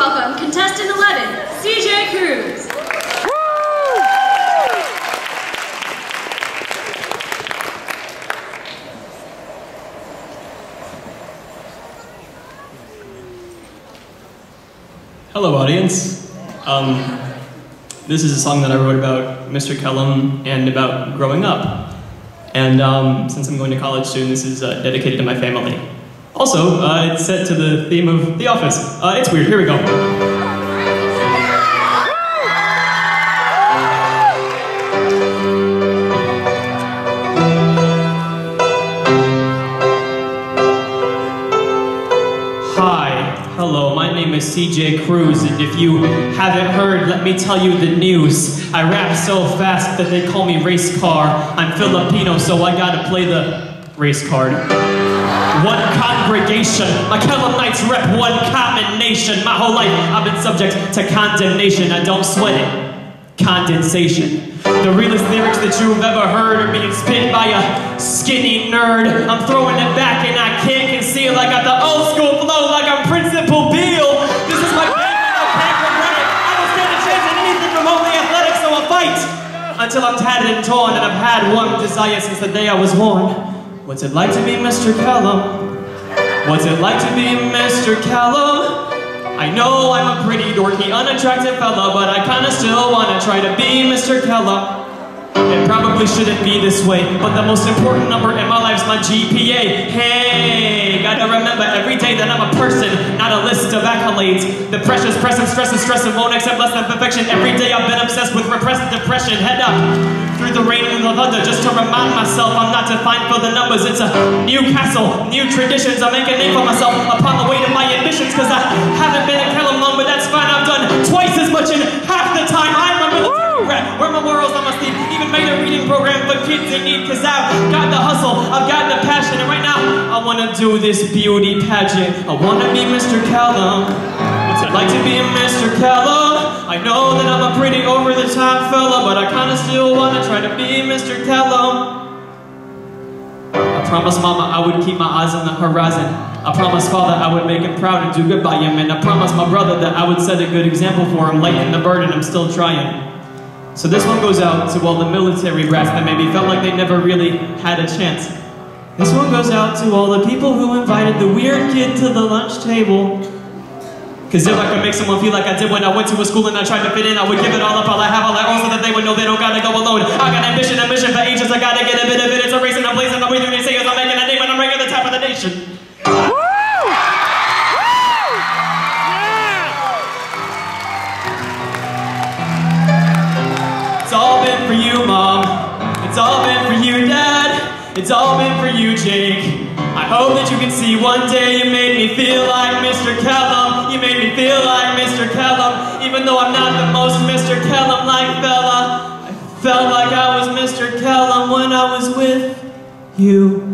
welcome contestant 11, CJ Cruz. Hello, audience. This is a song that I wrote about Mr. Kellam and about growing up. And since I'm going to college soon, this is dedicated to my family. Also, it's set to the theme of The Office. It's weird. Here we go. Hello, my name is CJ Cruz, and if you haven't heard, let me tell you the news. I rap so fast that they call me race car. I'm Filipino, so I gotta play the race card. One congregation, my Kellamites rep one common nation. My whole life I've been subject to condemnation. I don't sweat it, condensation. The realest lyrics that you've ever heard are being spit by a skinny nerd. I'm throwing it back and I can't conceal. I got the old school flow like I'm Principal Beal. This is my band and I can't regret it. I don't stand a chance at anything remotely athletic, so I'll fight until I'm tatted and torn. And I've had one desire since the day I was born. What's it like to be Mr. Kellam? What's it like to be Mr. Kellam? I know I'm a pretty dorky, unattractive fella, but I kinda still wanna try to be Mr. Kellam. It probably shouldn't be this way, but the most important number in my life's my GPA. Hey, gotta remember every day that I'm a person, not a list of accolades. The pressure's pressing, stress and stress and won't accept less than perfection. Every day I've been obsessed with repressed depression. Head up through the rain and the thunder just to remind myself I'm not defined for the numbers. It's a new castle, new traditions. I make a name for myself upon the weight of my ambitions, cause I haven't been a Kellam long, but that's fine. I've done twice as much in half the time. I'm a military rat, wear my morals on my sleeve. Even made a reading program for kids in need, cause I've got the hustle, I've got the passion, and right now I wanna do this beauty pageant. I wanna be Mr. Kellam. What's it like to be a Mr. Kellam? I know that I'm a pretty over-the-top fella, but I kinda still wanna try to be Mr. Kellam. I promised Mama I would keep my eyes on the horizon. I promised Father I would make him proud and do good by him, and I promised my brother that I would set a good example for him. Lighten the burden, I'm still trying. So this one goes out to all the military brats that maybe felt like they never really had a chance. This one goes out to all the people who invited the weird kid to the lunch table. Cause if I could make someone feel like I did when I went to a school and I tried to fit in, I would give it all up, all I have, all I own, so that they would know they don't gotta go alone. I got ambition for ages, I gotta get a bit of it. It's a race and a place and I'm waiting to say as I'm making a name and I'm ranking the top of the nation. It's all been for you, Mom. It's all been for you, Dad. It's all been for you, Jake. I hope that you can see one day you made me feel like Mr. Kellam. You made me feel like Mr. Kellam. Even though I'm not the most Mr. Kellam-like fella, I felt like I was Mr. Kellam when I was with you.